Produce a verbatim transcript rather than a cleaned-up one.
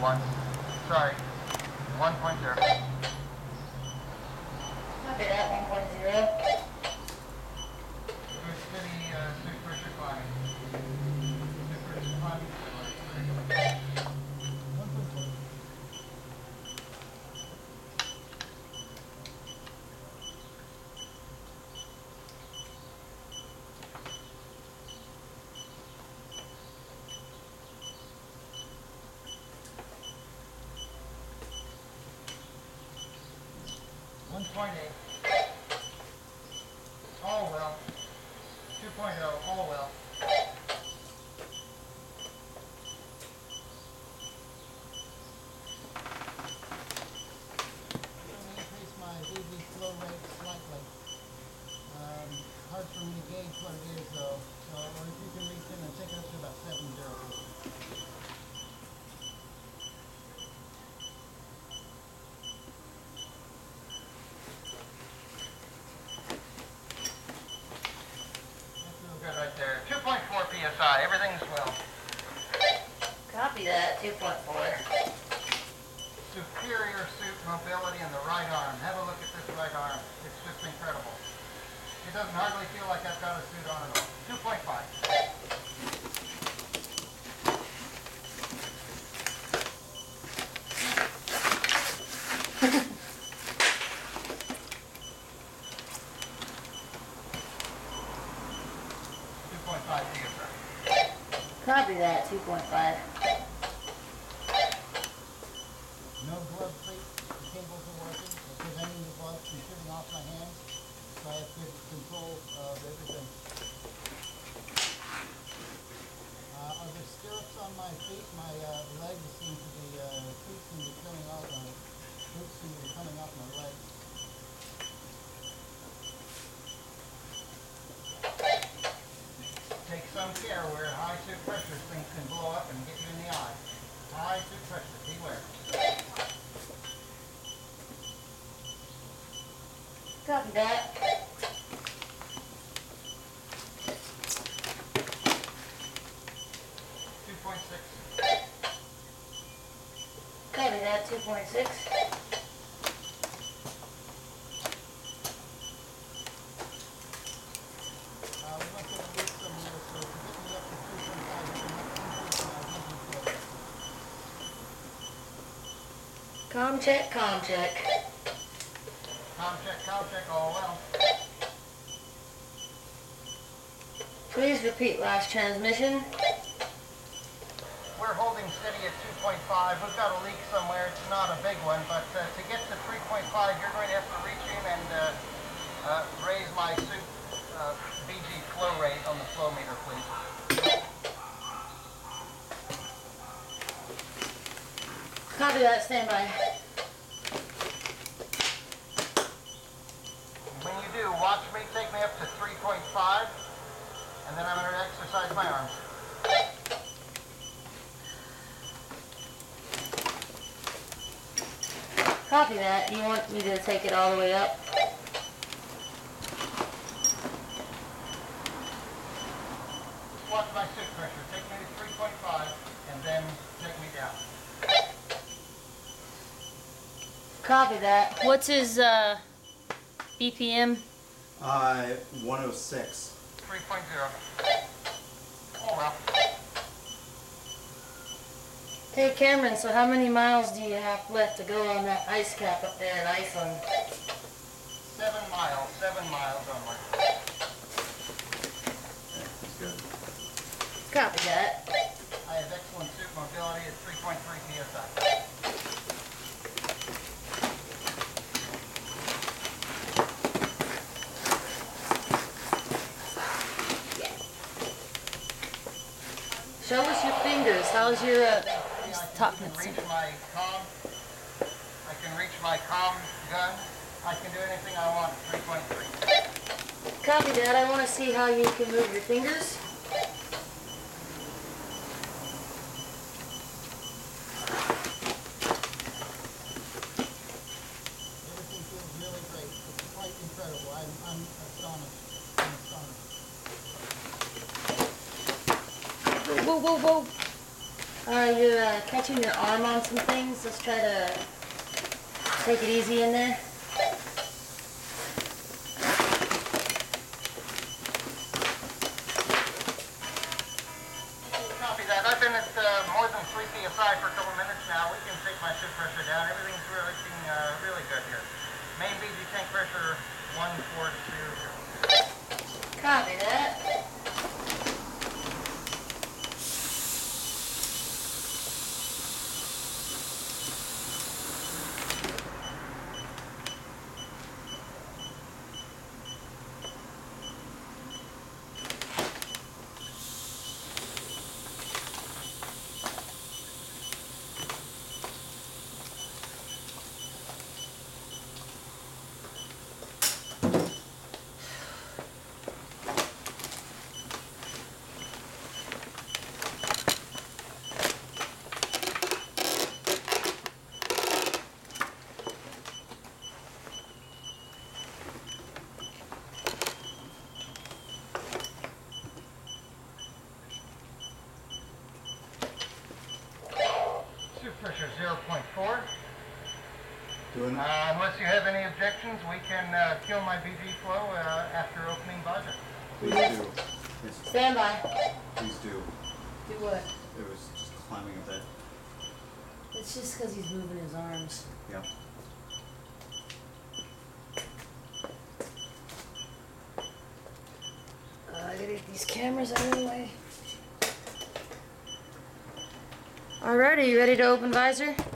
one. Sorry. one point zero. Copy that, one point zero. Good steady uh, suit pressure climbing. Suit pressure climbing. one point four. one point eight. All well. two point oh, all well. I'm going to increase my B G flow rate slightly. Um, hard for me to gauge what it is though, so or if you can reach in and take it up to about seven zero. Good right there. two point four P S I, everything's well. Copy that, two point four. Superior suit mobility in the right arm. Have a look at this right arm. It's just incredible. It doesn't hardly feel like I've got a suit on at all. two point five. two point five P S I. Copy that, two point five. No glove pleat, the cables are working, they're preventing the gloves from shooting off my hands, so I have good control of everything. Uh, are there stirrups on my feet? My uh, legs seem to be, uh, feet seem to be coming off, uh, boots seem to be coming off my legs. Take some care where high suit pressure things can blow up and get you in the eye. High suit pressure, beware. Copy that. two point six. Copy that, two point six. Uh, we went to the roof somewhere, so to get me up to two point five, we're going to have to increase my vision flow. Com check, com check. Com check, com check, all well. Please repeat last transmission. We're holding steady at two point five. We've got a leak somewhere. It's not a big one, but uh, to get to three point five, you're going to have to reach in and uh, uh, raise my suit uh, B G flow rate on the flow meter, please. Copy that, stand by. When you do, watch me take me up to three point five, and then I'm going to exercise my arms. Copy that. You want me to take it all the way up? Watch my suit pressure. Take me to three point five, and then take me down. Copy that. What's his uh, B P M? Uh, one oh six. three point zero. Oh well. Hey Cameron, so how many miles do you have left to go on that ice cap up there in Iceland? Seven miles. Seven miles onward. That's good. Copy that. I have excellent suit mobility at three point three P S I. Show us your fingers. How's your uh, I top can nuts? reach my comm. I can reach my comm gun. I can do anything I want at three point three. Copy that. I want to see how you can move your fingers. Everything feels really great. It's quite incredible. I'm, I'm astonished. I'm astonished. Whoa, whoa, whoa. Are you uh, catching your arm on some things? Let's try to take it easy in there. Copy that. I've been at uh, more than three P S I for a couple minutes now. We can take my suit pressure down. Everything's really looking uh, really good here. Main B G tank pressure one four two zero. Copy that. Suit pressure zero point four. Doing Uh, unless you have any objections, we can uh, kill my B G flow uh, after opening budget. Please do. Yes, Stand by. please do. Do what? It was just climbing a bit. It's just because he's moving his arms. Yep. Uh, I gotta get these cameras out of the way. Alright, are you ready to open visor?